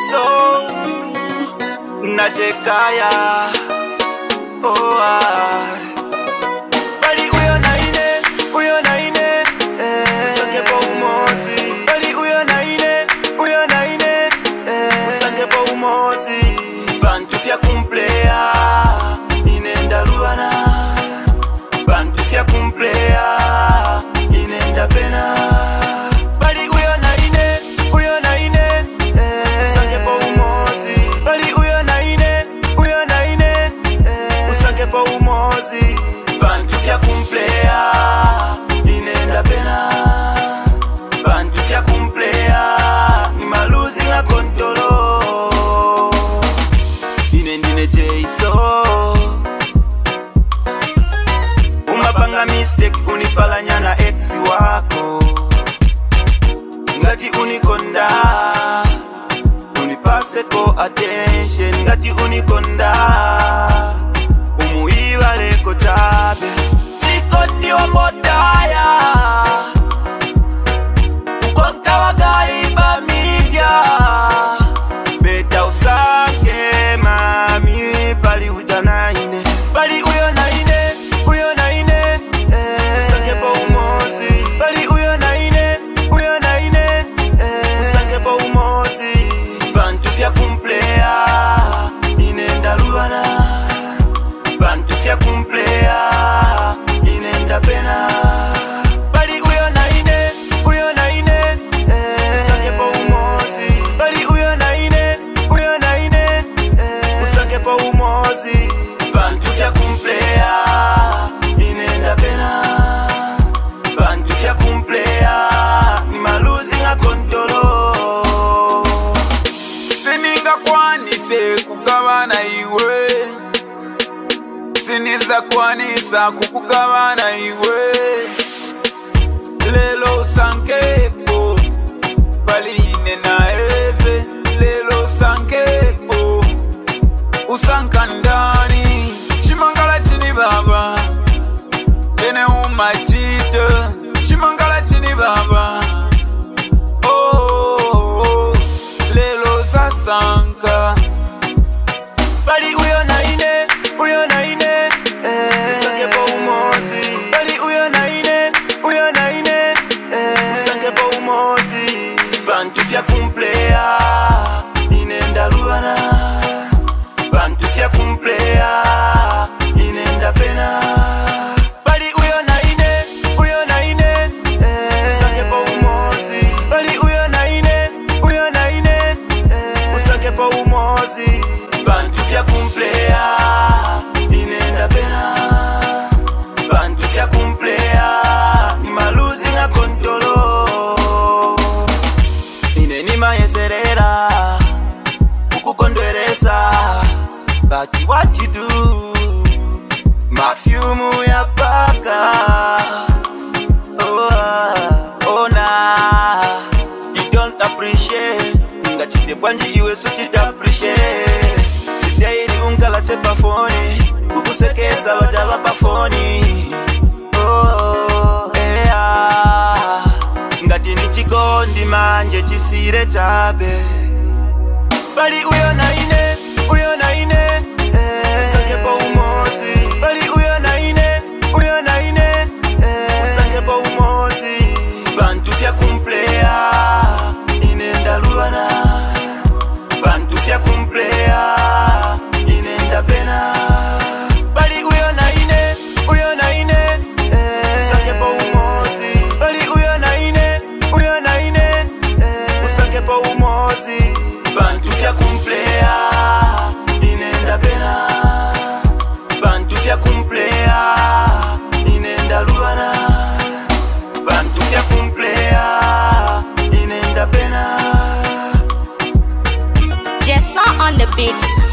Jaysoul na Jaykaya. Oh bali uyo na ine usange po umozi. Bali uyo na ine usange po umozi. Bantu fya kumplea inenda ruana. Bantu fya kumplea inenda pena. Bali uyo na ine usange po umozi. Bali uyo na ine usange po umozi. Bantu fya kumplea inenda pena. Bantu fya kumplea ni maluzi nga kontolo. Inendine Jaysoul. Umapanga mistake unipalanya na ex wako. Ngati unikonda unipase ko attention. Ngati unikonda umuiva leko tabe. Chikondi wa modaya ukonta wagaiba media. Beta usange mami pali ujana ine. Pali uyo na ine usange po umozi. Pali uyo na ine usange po umozi. Bantu fya kumplea inenda ruana. Bantu fya kumplea inenda pena. Bali uyo na ine usange po umozi. Bali uyo na ine usange po umozi. Bantu fya kumplea inenda pena. Bantu fya kumplea ni maluzi nga kontolo. Sininga kwanise kugabana iwe. Siniza kwanisa kukugabana iwe. Lelo usankepo bali ine na eve. Lelo usankepo usankandani. Chimangala chini baba ene umachita. Chimangala chini baba oh lelo sasanka. Bali uyo na ine usange po umozi. Bali uyo na ine usange po umozi. Bantu fya kumplea inenda ruana. Bantu fya kumplea inenda pena. Bali uyo na ine usange po umozi. Bali uyo na ine usange po umozi. Bantu fya kumplea inenda pena. Bantu fya kumplea ni maluzi nga kontolo. Ine ni mayeserera ukukondweresa. But what you do mafyumu ya paka. Oh nah, you don't appreciate. Ngachite bwanji iwe suchita appreciate. Today ni ungala chepa phone kukusekesa wajaba pa phone. Oh yeah, ngati ni chikondi manje chisire chabe. Bali uyo na ine usange po umozi. Bali uyo na ine usange po umozi. Bantu fya kumplea inenda ruana. Bantu fya kumplea inenda pena. Bali uyo na ine usange po umozi. Bali uyo na ine usange po umozi. Bantu fya kumplea inenda pena. Bantu fya kumplea inenda ruana. Bantu fya kumplea inenda pena. Jaysoul on the beat.